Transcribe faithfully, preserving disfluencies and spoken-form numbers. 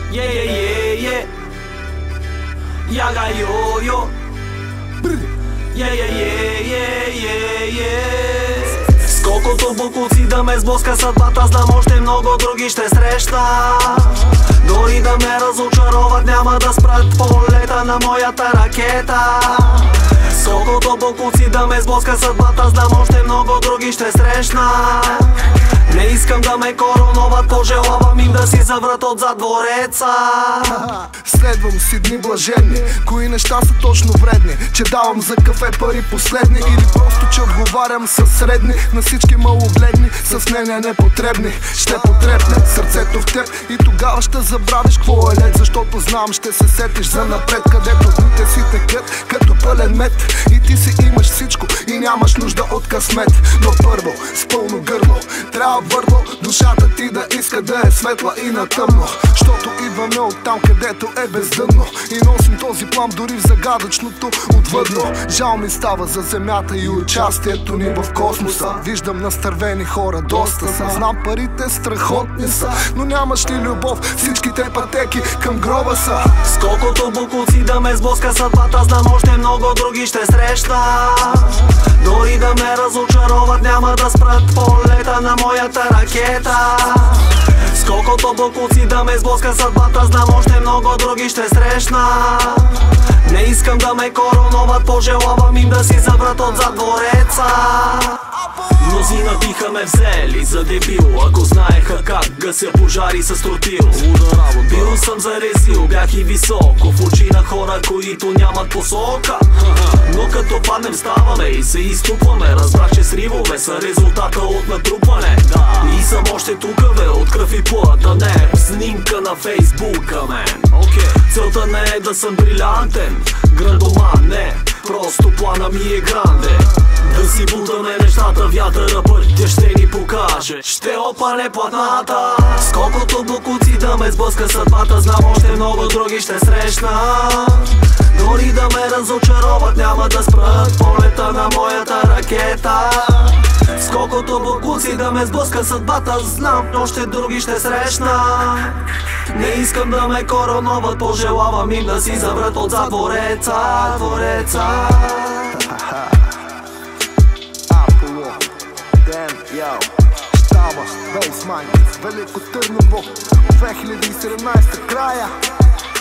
Yeah, yeah, yeah, yeah. Яга йо-йо. Yeah, yeah, yeah, yeah, yeah, yeah. С колкото бокуци да ме сблъска съдбата, знам още много други ще срещна. Дори да ме разочароват, няма да спрат полета на моята ракета. С колкото бокуци да ме сблъска съдбата, знам още много други ще срещна. Не искам да ме короноват, пожелавам им да си заврат отзад двореца. Следвам си дни блаженни, кои неща са точно вредни, че давам за кафе пари последни, или просто че отговарям със средни на всички малогледни, с мнения непотребни. Ще потребне сърцето в теб и тогава ще забравиш какво е лед, защото знам ще се сетиш за напред, където дните си текат като пълен мед и ти си имаш всичко и нямаш нужда от късмет. Но първо с пълно гърло трябва върво душата ти да иска да е светла и на тъмно, защото идваме от там, където е бездънно и носим този плам дори в загадъчното отвъдно. Жал ми става за земята и участието ни в космоса. Виждам настървени хора доста са, знам парите страхотни са, но нямаш ли любов, всичките пътеки към гроба са. С колкото бокуци да ме сблъска съдбата, знам още много други ще срещна. Дори да ме разочароват, няма да спрат полета на моята ракета. С колкото бокуци да ме сблъска съдбата, знам още много други ще срещна. Не искам да ме короноват, пожелавам им да си заврат отзад двореца. Мнозина биха ме взели за дебил, ако знаеха как гася пожари с тротил. Бил съм зарезил, бях и високо в очи на хора, които нямат посока. Но като паднем ставаме и се изтупваме. Разбрах, че сривове са резултата от натрупване. И съм още тука, бе, от кръв и плът, а не снимка на фейсбука, мен. Целта не е да съм брилянтен, грандоман, не, просто плана ми е гранде. Да си бутаме нещата, вятъра пътя ще ни покаже, ще опане платната. С колкото бокуци да ме сблъска съдбата, знам още много други ще срещна. Дори да ме разочароват, няма да спрат полета на моята ракета. С колкото бокуци да ме сблъска съдбата, знам още други ще срещна. Не искам да ме короноват, пожелавам им да си заврат отзад двореца, двореца. Аполо, Ден, йоу, Штаба, Бейсмайн, Велико Търново, две хиляди и седемнадесета края.